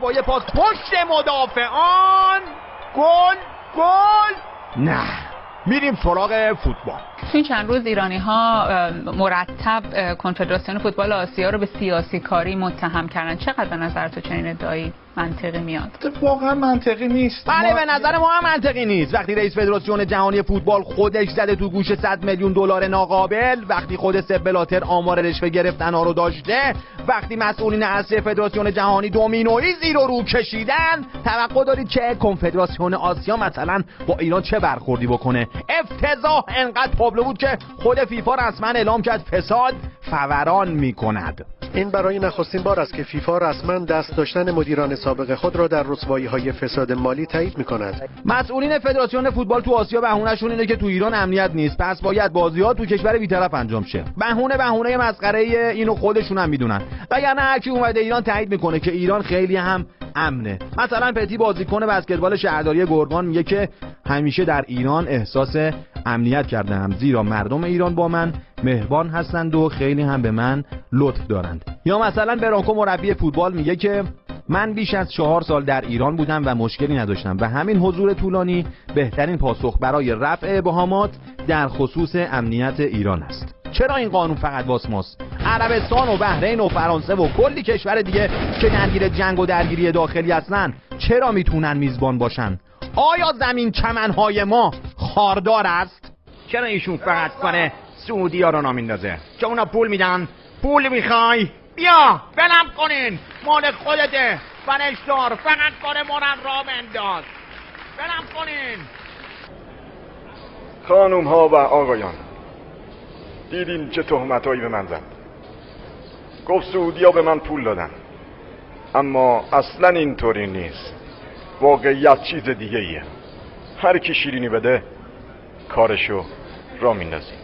با یه پاس پشت مدافعان گل نه. میریم سراغ فوتبال. تو این چند روز ایرانی‌ها مرتب کنفدراسیون فوتبال آسیا رو به سیاسی کاری متهم کردن. چقدر به نظر تو چنین ادعایی منطقی میاد؟ واقعا منطقی نیست. بله به نظر ما هم منطقی نیست. وقتی رئیس فدراسیون جهانی فوتبال خودش زده تو گوش 100 میلیون دلار ناقابل، وقتی خود سپ بلاتر آمار رشوه گرفتن‌ها رو داشته، وقتی مسئولین اصلی فدراسیون جهانی دومینویی زیر و رو کشیدن، توقع دارید چه کنفدراسیون آسیا مثلا با ایران چه برخوردی بکنه؟ افتضاح انقدر تابلو بود که خود فیفا رسما اعلام کرد فساد فوران میکند. این برای نخستین بار است که فیفا رسما دست داشتن مدیران سابق خود را در رسوایی‌های فساد مالی تایید می‌کند. مسئولین فدراسیون فوتبال تو آسیا بهونه‌شون اینه که تو ایران امنیت نیست، پس باید بازی‌ها تو کشور بی‌طرف انجام شه. بهونه مسخره اینو خودشون هم میدونن. وگرنه هر کی اومده ایران تایید میکنه که ایران خیلی هم امنه. مثلا پتی بازیکن بسکتبال شهرداری گرگان میگه که همیشه در ایران احساس امنیت کردم، زیرا مردم ایران با من مهربان هستند و خیلی هم به من لطف دارند. یا مثلا برانکو مربی فوتبال میگه که من بیش از 4 سال در ایران بودم و مشکلی نداشتم و همین حضور طولانی بهترین پاسخ برای رفع ابهامات در خصوص امنیت ایران است. چرا این قانون فقط واسه ماست؟ عربستان و بحرین و فرانسه و کلی کشور دیگه که درگیر جنگ و درگیری داخلی هستن چرا میتونن میزبان باشن؟ آیا زمین چمنهای ما خاردار است؟ چرا ایشون فقط کار سعودی ها رو نامیندازه؟ که اونا پول میدن؟ پول میخوای؟ بیا بلم کنین، مال خودته، برش دار، فقط کار ما را بنداز، بلم کنین. خانوم ها و آقایان، دیدین چه تهمتایی به من زد؟ گفت سعودی ها به من پول دادن، اما اصلا اینطوری نیست. واقعیت چیز دیگه ایه. هر کی شیرینی بده کارشو را میندازی.